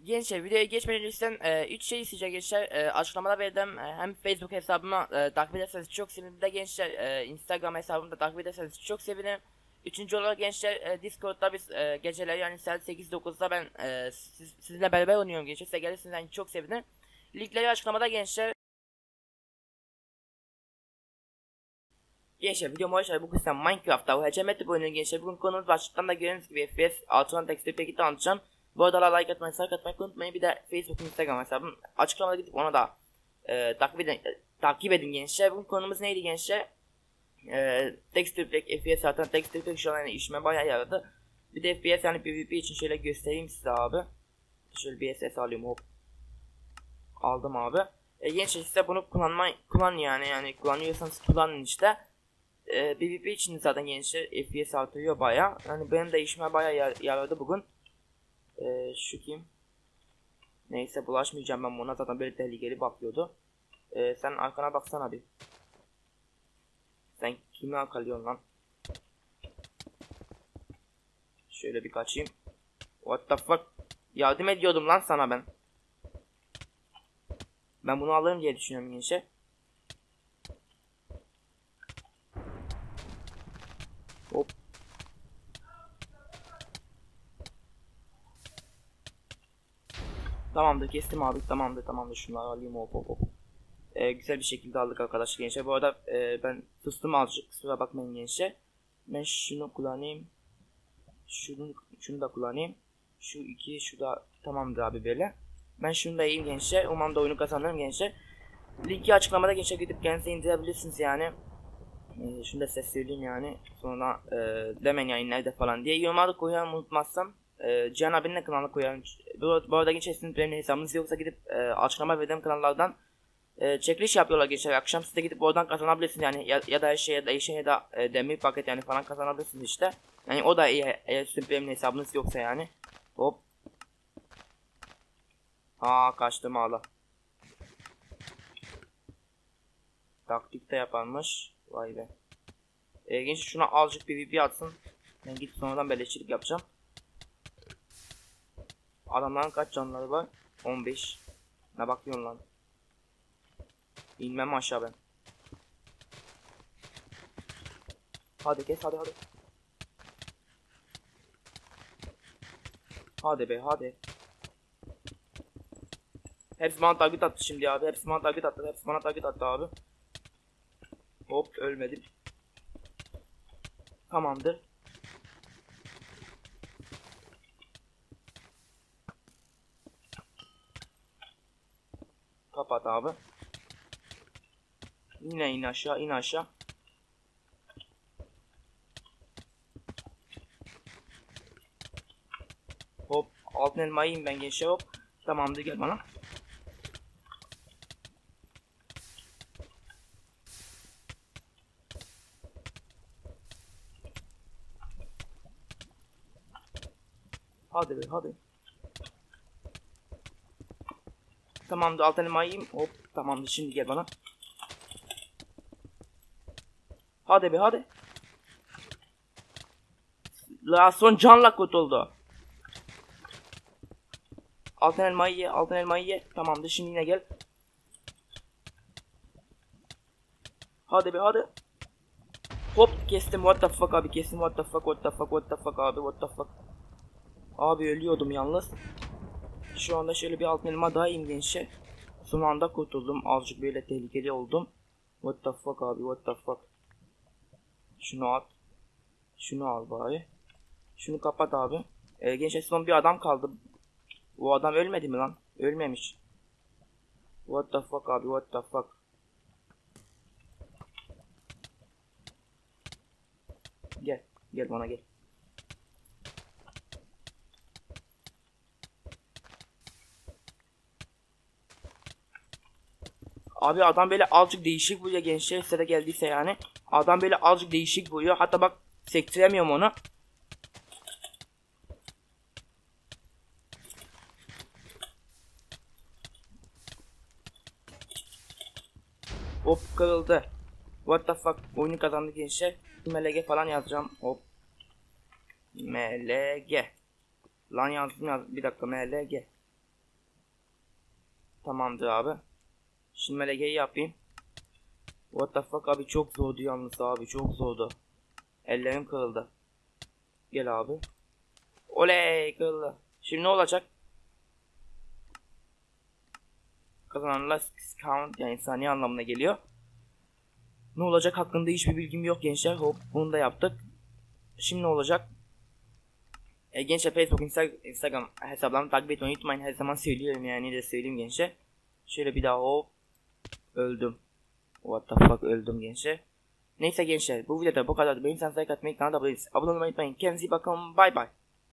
Gençler videoya geçmeden önce 3 şey isteyecek gençler. Açıklamada verdim. Hem Facebook hesabıma takip ederseniz çok sevinirim. Bir de gençler Instagram hesabımı da takip ederseniz çok sevinirim. Üçüncü olarak gençler Discord'da biz geceleri yani saat 8-9'da ben sizinle beraber oynuyorum gençler. Size gelirsiniz yani çok sevinirim. Linkleri açıklamada gençler. Gençler videomu hoş geldiniz. Bugün size Minecraft'ta UHC oynuyor gençler. Bugün konumuz başlıktan da gördüğünüz gibi FPS Altından Tekstil Pack'i tanıtacağım. Bu arada like atmayı, like atmayı unutmayın. Bir de Facebook, Instagram hesabım açıklamada gidip ona da takip edin gençler. Bugün konumuz neydi gençler? Tekstil Pack, FPS Altından Tekstil Pack şu an yani işime bayağı yaradı. Bir de FPS yani PvP için şöyle göstereyim size abi. Şöyle bir SS alayım, hop. Aldım abi. Gençler size bunu kullan yani kullanıyorsanız kullanın işte. PvP için zaten gençler FPS artıyor baya. Yani benim de işime baya yaradı bugün. Şu kim? Neyse bulaşmayacağım ben buna, zaten böyle tehlikeli bakıyordu. Sen arkana baksana bir. Sen kimi arkalıyorsun lan? Şöyle bir kaçayım. What the fuck? Yardım ediyordum lan sana ben. Ben bunu alırım diye düşünüyorum gençler. Hop. Tamamdır, kestim abi, tamamdır şunları alayım, hop. Güzel bir şekilde aldık arkadaşlar gençler. Bu arada ben fıstım azıcık, kusura bakmayın gençler. Ben şunu kullanayım. Şunu da kullanayım. Şu da tamamdır abi böyle. Ben şunu da yiyeyim gençler. Umarım da oyunu kazanırım gençler. Linki açıklamada gençler, gidip kendinize indirebilirsiniz yani. Şunu da size söyleyeyim yani. Sonra demeyin yani nerede falan diye. Yorumlarda koyarım unutmazsam. Cihan abinin de kanalına koyarım. Bu arada gençler sizin benim hesabınız yoksa gidip açıklama verdiğim kanallardan çekiliş yapıyorlar gençler. Akşam siz de gidip oradan kazanabilirsiniz yani, ya da eşya ya da demir paket yani falan kazanabilirsiniz işte. Yani o da iyi eğer sizin benim hesabınız yoksa yani. Hop. Kaçtım hala. Taktik de yaparmış. Vay be. Genç şuna azıcık PvP atsın. Ben gidip sonradan beleşçilik yapacağım. Adamların kaç canları var? 15. Ne bakıyorsun lan? İnmem aşağı ben. Hadi kes, hadi. Hadi be, hadi. Hepsi bana target attı şimdi abi. Hepsi bana target attı abi. Hop, ölmedim. Tamamdır. Kapat abi. Yine in aşağı. Hop, altın elmayı yiyeyim ben gençler, hop. Tamamdır, gel bana. Hadi be, hadi. Tamamdır, altın elmayı yiyeyim, hop. Tamamdır, şimdi gel bana. Hadi be, hadi. La son canla kurtuldu. Altın elmayı ye. Tamamdır, şimdi yine gel. Hadi be, hadi. Hop, kestim. What the fuck abi, kestim. What the fuck abi. Abi ölüyordum yalnız. Şu anda şöyle bir altın elma daha yiyeyim gençler. Son anda kurtuldum. Azıcık böyle tehlikeli oldum. What the fuck abi, Şunu at. Şunu al bari. Şunu kapat abi. Gençler son bir adam kaldı. O adam ölmedi mi lan? Ölmemiş. What the fuck abi, Gel bana gel. Abi adam böyle azıcık değişik vuruyor gençler, size de geldiyse yani. Adam böyle azıcık değişik vuruyor. Hatta bak, sektiremiyorum onu. Hop, kırıldı. What the fuck, oyunu kazandı gençler. MLG falan yazacağım. Hop. MLG. Lan yazdım. Bir dakika, MLG. Tamamdır abi. Şimdi melegeyi yapayım. What the fuck abi, çok zordu yalnız abi, çok zordu. Ellerim kırıldı. Gel abi. Oley, kırıldı. Şimdi ne olacak? Kazananlar count yani saniye anlamına geliyor. Ne olacak hakkında hiçbir bilgim yok gençler. Hop, bunu da yaptık. Şimdi ne olacak? Gençler Facebook, Instagram hesaplarımı takip etmeyi unutmayın. Her zaman söylüyorum yani, de söyleyeyim gençler. Şöyle bir daha hop. Öldüm. What the fuck, öldüm gençler. Neyse gençler, bu videoda bu kadar. Beğenirseniz like atmayı, kanala abone olmayı unutmayın. Kendinize iyi bakın. Bye bye.